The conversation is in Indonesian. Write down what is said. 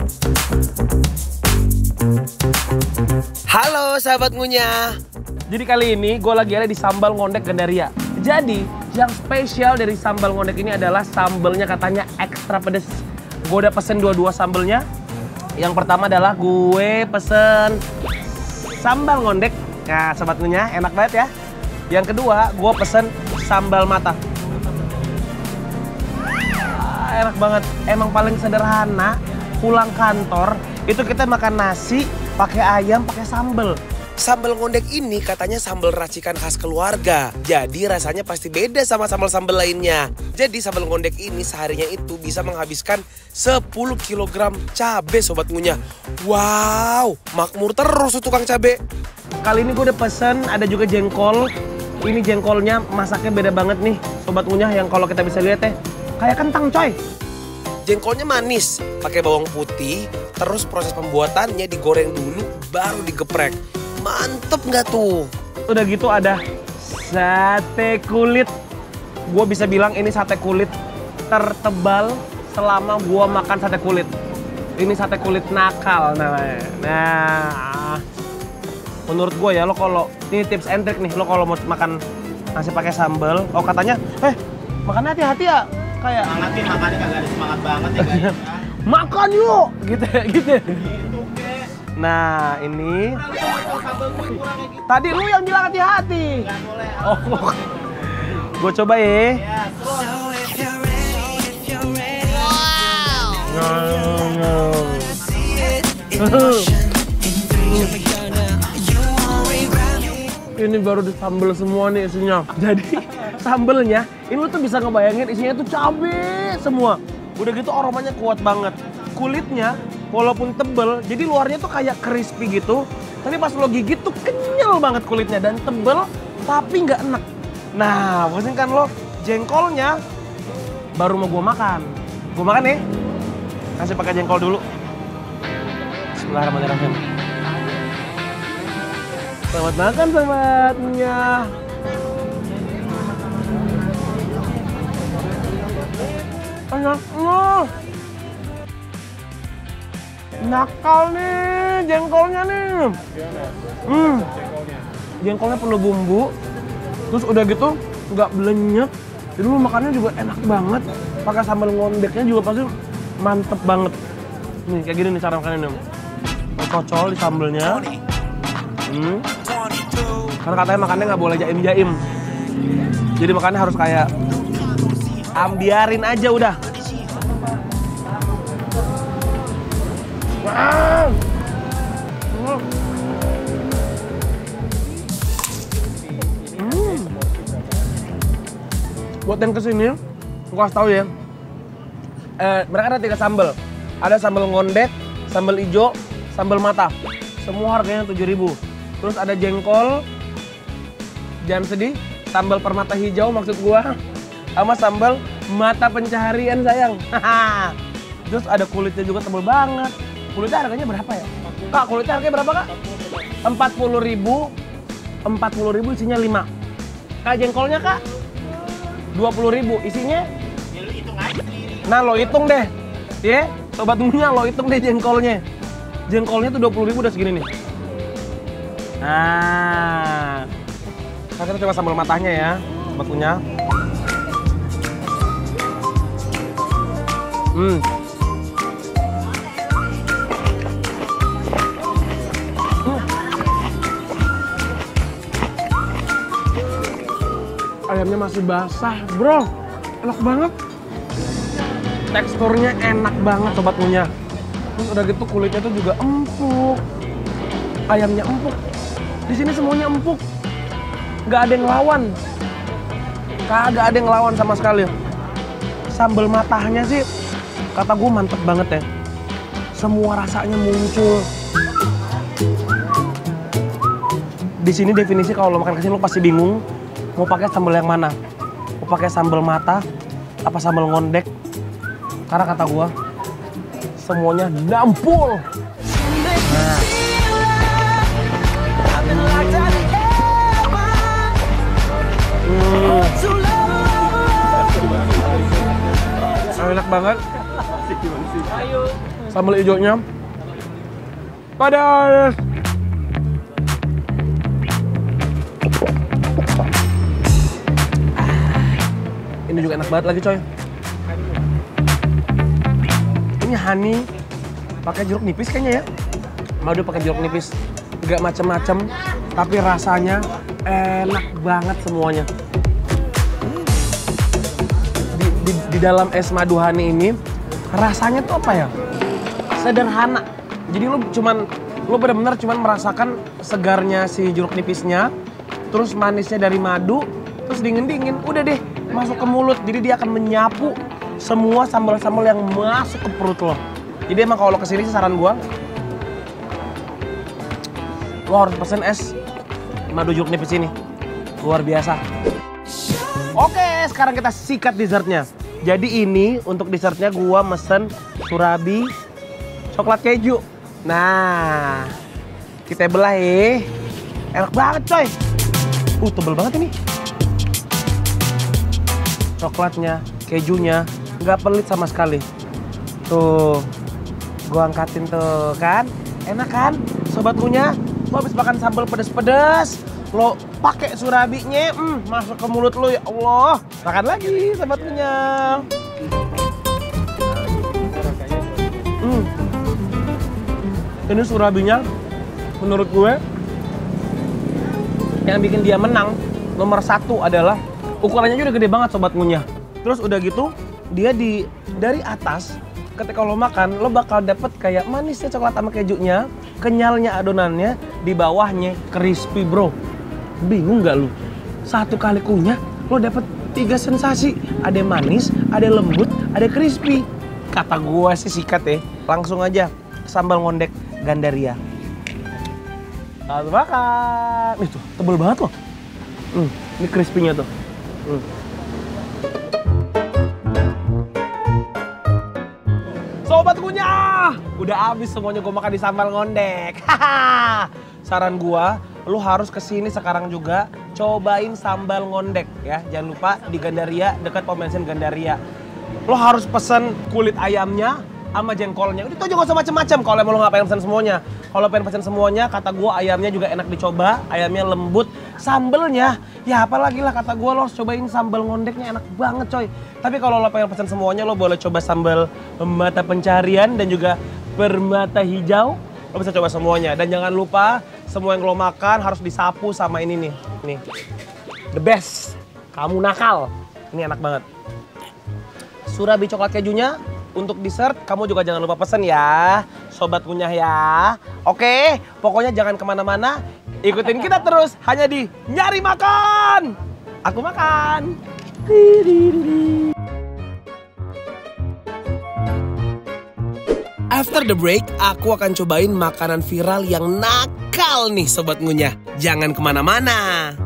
Halo sahabat ngunyah. Jadi kali ini gue lagi ada di Sambal Ngondek Gandaria. Jadi yang spesial dari Sambal Ngondek ini adalah sambalnya katanya ekstra pedes. Gue udah pesen dua-dua sambalnya. Yang pertama adalah gue pesen sambal ngondek. Nah sahabat ngunyah enak banget ya. Yang kedua gue pesen sambal mata. Enak banget. Emang paling sederhana. Pulang kantor itu kita makan nasi pakai ayam pakai sambal. Sambal ngondek ini katanya sambal racikan khas keluarga. Jadi rasanya pasti beda sama sambal-sambal lainnya. Jadi sambal ngondek ini seharinya itu bisa menghabiskan 10 kg cabai sobat ngunyah. Wow, makmur terus tuh tukang cabai. Kali ini gue udah pesen ada juga jengkol. Ini jengkolnya masaknya beda banget nih sobat ngunyah, yang kalau kita bisa lihat kayak kentang coy. Jengkolnya manis, pakai bawang putih, terus proses pembuatannya digoreng dulu, baru digeprek. Mantep nggak tuh? Udah gitu ada sate kulit. Gue bisa bilang ini sate kulit tertebal selama gue makan sate kulit. Ini sate kulit nakal namanya. Nah, menurut gue ya, lo kalau ini tips and trick nih, lo kalau mau makan nasi pakai sambal, oh katanya, makan hati-hati ya. Kayak semangatin, makannya kagak ada semangat banget ya guys. Makan yuk gitu. Gitu kek. Nah ini tadi lu yang bilang hati-hati. Nggak boleh. Oh, gue coba ya. Ini baru disambel semua nih isinya. Jadi sambelnya ini lu tuh bisa ngebayangin isinya tuh cabai semua. Udah gitu aromanya kuat banget. Kulitnya walaupun tebel, jadi luarnya tuh kayak crispy gitu. Tapi pas lo gigit tuh kenyal banget kulitnya dan tebel tapi nggak enak. Nah, pusing kan lo, jengkolnya baru mau gue makan. Gue makan nih. Kasih pakai jengkol dulu. Bismillahirrahmanirrahim. Selamat makan sobatnya. Enak loh. Nakal nih jengkolnya nih. Jengkolnya penuh bumbu. Terus udah gitu nggak belenyek. Jadi lu makannya juga enak banget. Pakai sambal ngondeknya juga pasti mantep banget. Nih kayak gini nih cara makannya nih. Kocol di sambelnya. Karena katanya makannya nggak boleh jaim-jaim. Jadi makannya harus kayak ambiarin aja udah. Buat yang kesini, gue kasih tau ya. Mereka ada 3 sambal. Ada sambal ngondek, sambal ijo, sambal mata. Semua harganya 7.000. Terus ada jengkol, jangan sedih, sambal permata hijau maksud gua, sama sambal mata pencaharian sayang. Terus ada kulitnya juga tebal banget. Kulitnya harganya berapa ya? Kak, kulitnya harganya berapa kak? 40.000. 40.000 isinya 5. Kak, jengkolnya kak? 20.000 isinya? Ya lu hitung aja sendiri. Nah lo hitung deh. Ya, sobat ngunyah lo hitung deh jengkolnya. Jengkolnya tuh 20.000 udah segini nih. Nah, kita coba sambal matanya ya, sobat ngunyah. Ayamnya masih basah, bro. Enak banget. Teksturnya enak banget, sobat ngunyah. Terus udah gitu kulitnya tuh juga empuk. Ayamnya empuk. Di sini semuanya empuk. Nggak ada yang ngelawan. Kagak ada yang ngelawan sama sekali. Sambal matahnya sih, kata gue mantep banget ya. Semua rasanya muncul. Di sini definisi kalau lo makan kesini lo pasti bingung mau pakai sambal yang mana. Mau pakai sambal mata apa sambal ngondek? Karena kata gue semuanya nampol. Nah. Enak banget. Ayo. Sambal hijaunya pedas. Ini juga enak banget lagi coy. Ini honey pakai jeruk nipis kayaknya ya. Madu pakai jeruk nipis. Gak macem-macem, tapi rasanya enak banget semuanya. Di dalam es madu honey ini rasanya tuh apa ya? Sederhana. Jadi lu benar-benar cuman merasakan segarnya si jeruk nipisnya, terus manisnya dari madu, terus dingin-dingin, udah deh masuk ke mulut. Jadi dia akan menyapu semua sambal-sambal yang masuk ke perut lo. Jadi emang kalau lo kesini sih saran gua, lo harus pesen es madu jeruk nipis ini. Luar biasa. Oke, sekarang kita sikat dessertnya. Jadi ini untuk dessertnya gua mesen surabi coklat keju. Nah, kita belah ya. Enak banget coy. Tebel banget ini. Coklatnya, kejunya, nggak pelit sama sekali. Tuh, gua angkatin tuh kan. Enak kan, sobat punya? Lo habis makan sambal pedes-pedes, lo pakai surabinya, masuk ke mulut lo, ya Allah. Makan lagi, sobat punya. Ini surabinya, menurut gue, yang bikin dia menang, nomor 1 adalah ukurannya udah gede banget sobat ngunyah. Terus udah gitu, dia dari atas, ketika lo makan, lo bakal dapet kayak manisnya coklat sama kejunya, kenyalnya adonannya, di bawahnya crispy bro. Bingung gak lu? Satu kali kunyah, lo dapet 3 sensasi. Ada manis, ada lembut, ada crispy. Kata gue sih sikat ya. Langsung aja sambal ngondek Gandaria. Lalu makan. Nih tuh, tebel banget loh. Ini crispy-nya tuh. Sobat kunyah, udah habis semuanya gue makan di sambal ngondek. Saran gua, lu harus kesini sekarang juga cobain sambal ngondek ya. Jangan lupa di Gandaria, dekat pom bensin Gandaria. Lo harus pesen kulit ayamnya sama jengkolnya. Itu aja gak usah macem-macem kalau emang lo gak pengen pesen semuanya. Kalau pengen pesen semuanya, kata gua ayamnya juga enak dicoba, ayamnya lembut, sambelnya ya apalagi lah, kata gua lo harus cobain sambal ngondeknya, enak banget coy. Tapi kalau lo pengen pesen semuanya, lo boleh coba sambal mata pencarian dan juga permata hijau. Lo bisa coba semuanya. Dan jangan lupa, semua yang lo makan harus disapu sama ini nih. Nih, the best. Kamu nakal. Ini enak banget. Surabi coklat kejunya untuk dessert, kamu juga jangan lupa pesen ya, sobat kunyah ya. Oke, pokoknya jangan kemana-mana. Ikutin kita terus, hanya di Nyari Makan. Aku makan. After the break, aku akan cobain makanan viral yang nakal nih sobat ngunyah. Jangan kemana-mana.